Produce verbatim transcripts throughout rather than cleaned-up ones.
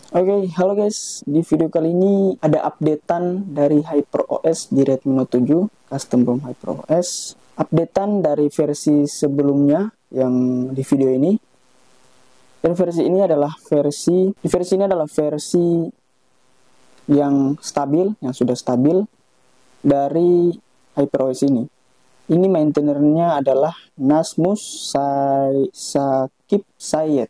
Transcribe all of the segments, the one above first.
Oke, halo guys. Di video kali ini ada updatean dari HyperOS di Redmi Note tujuh, custom ROM HyperOS. Updatean dari versi sebelumnya yang di video ini. Dan versi ini adalah versi di versi ini adalah versi yang stabil, yang sudah stabil dari HyperOS ini. Ini maintainernya adalah Nasmus Sakib Syed.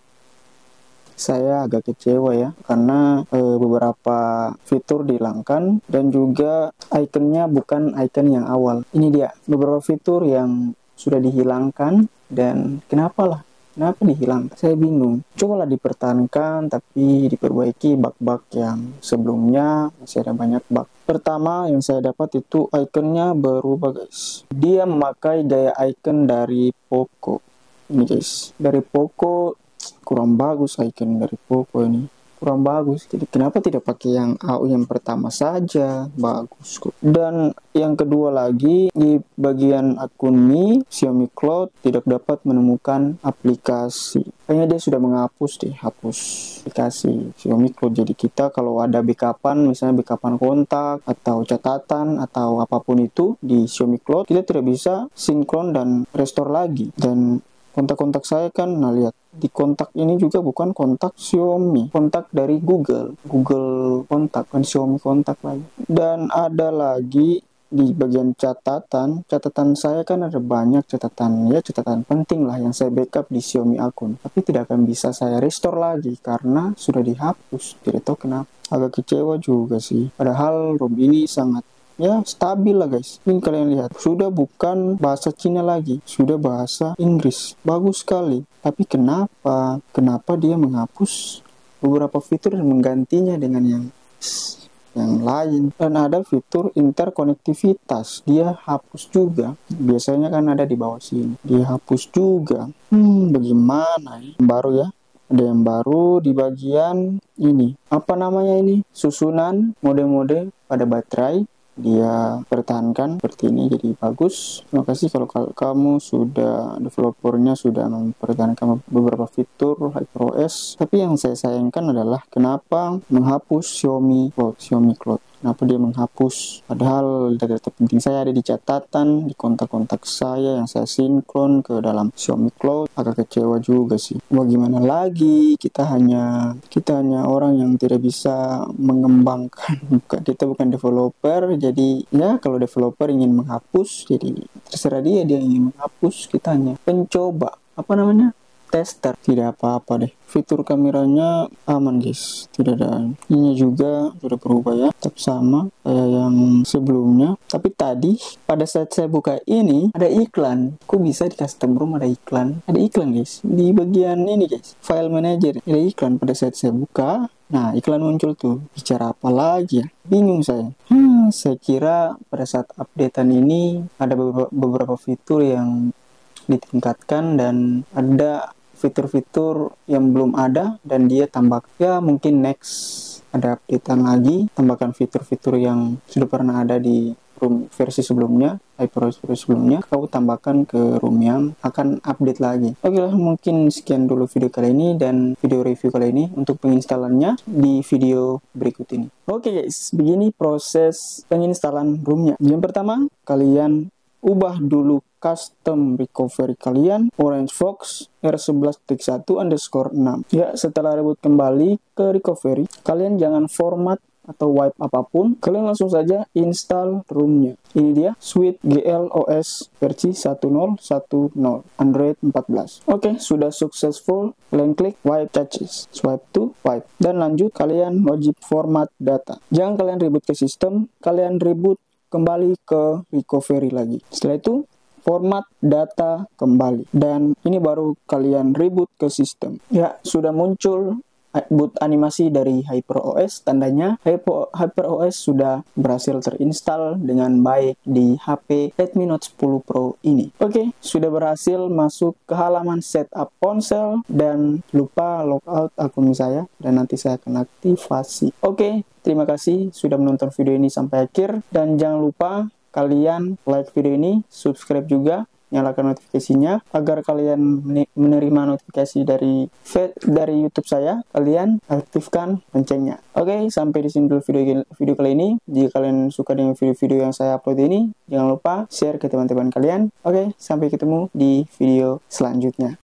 Saya agak kecewa ya, karena e, beberapa fitur dihilangkan dan juga ikonnya bukan icon yang awal. Ini dia beberapa fitur yang sudah dihilangkan dan kenapa lah? Kenapa dihilangkan? Saya bingung. Cobalah dipertahankan tapi diperbaiki bug-bug yang sebelumnya, masih ada banyak bug. Pertama yang saya dapat itu ikonnya berubah guys. Dia memakai gaya icon dari Poco. Ini guys, dari Poco kurang bagus icon dari Poco ini, kurang bagus. Jadi kenapa tidak pakai yang A U yang pertama saja, bagus kok. Dan yang kedua lagi, di bagian akun Mi Xiaomi Cloud tidak dapat menemukan aplikasi. Kayaknya dia sudah menghapus deh, hapus aplikasi Xiaomi Cloud. Jadi kita kalau ada backupan, misalnya backupan kontak atau catatan atau apapun itu di Xiaomi Cloud, kita tidak bisa sinkron dan restore lagi. Dan kontak-kontak saya kan, nah lihat di kontak ini juga bukan kontak Xiaomi, kontak dari Google, Google kontak, kan Xiaomi kontak lagi. Dan ada lagi di bagian catatan, catatan saya kan ada banyak catatan, ya catatan penting lah yang saya backup di Xiaomi akun, tapi tidak akan bisa saya restore lagi karena sudah dihapus, tidak tahu kenapa. Agak kecewa juga sih, padahal ROM ini sangat ya stabil lah guys. Ini kalian lihat, sudah bukan bahasa Cina lagi, sudah bahasa Inggris, bagus sekali. Tapi kenapa kenapa dia menghapus beberapa fitur dan menggantinya dengan yang yang lain? Dan ada fitur interkonektivitas, dia hapus juga. Biasanya kan ada di bawah sini, dia hapus juga. Hmm bagaimana ya? Baru ya, ada yang baru di bagian ini, apa namanya ini, susunan mode-mode pada baterai dia pertahankan seperti ini, jadi bagus. Terima kasih kalau kamu sudah, developernya sudah mempertahankan beberapa fitur HyperOS. Tapi yang saya sayangkan adalah kenapa menghapus Xiaomi Cloud, Xiaomi Cloud. Kenapa dia menghapus? Padahal data-data penting saya ada di catatan, di kontak-kontak saya yang saya sinkron ke dalam Xiaomi Cloud. Agak kecewa juga sih. Bagaimana lagi? Kita hanya kita hanya orang yang tidak bisa mengembangkan. Kita bukan developer, jadi ya kalau developer ingin menghapus, jadi terserah dia, dia ingin menghapus. Kita hanya pencoba, apa namanya, tester. Tidak apa-apa deh, fitur kameranya aman guys, tidak ada. Ini juga sudah berubah ya, tetap sama kayak yang sebelumnya. Tapi tadi pada saat saya buka ini ada iklan. Kok bisa di custom ROM ada iklan? Ada iklan guys di bagian ini guys, file manager ada iklan pada saat saya buka. Nah, iklan muncul tuh. Bicara apa lagi ya? Bingung saya. Hmm, saya kira pada saat updatean ini ada beberapa, beberapa fitur yang ditingkatkan dan ada fitur-fitur yang belum ada dan dia tambah. Ya mungkin next ada updatean lagi, tambahkan fitur-fitur yang sudah pernah ada di ROM versi sebelumnya, HyperOS versi sebelumnya, kau tambahkan ke ROM yang akan update lagi. Oke lah, mungkin sekian dulu video kali ini dan video review kali ini. Untuk penginstalannya di video berikut ini. Oke guys, begini proses penginstalan ROM-nya. Yang pertama, kalian ubah dulu custom recovery kalian, Orange Fox R sebelas titik satu underscore enam. Ya, setelah reboot kembali ke recovery, kalian jangan format atau wipe apapun, kalian langsung saja install ROM-nya. Ini dia, Sweet G L O S versi sepuluh titik sepuluh Android empat belas. Oke, sudah successful. Kalian klik wipe caches, swipe to wipe, dan lanjut. Kalian wajib format data. Jangan kalian reboot ke sistem, kalian reboot kembali ke recovery lagi. Setelah itu format data kembali, dan ini baru kalian reboot ke sistem. Ya, sudah muncul boot animasi dari HyperOS, tandanya HyperOS sudah berhasil terinstall dengan baik di H P Redmi Note sepuluh Pro ini. Oke, sudah berhasil masuk ke halaman setup ponsel, dan lupa logout akun saya dan nanti saya akan aktifasi. Oke, terima kasih sudah menonton video ini sampai akhir, dan jangan lupa kalian like video ini, subscribe juga, nyalakan notifikasinya agar kalian menerima notifikasi dari dari YouTube saya. Kalian aktifkan loncengnya. Oke, sampai di sini dulu video video kali ini. Jika kalian suka dengan video-video yang saya upload ini, jangan lupa share ke teman-teman kalian. Oke, sampai ketemu di video selanjutnya.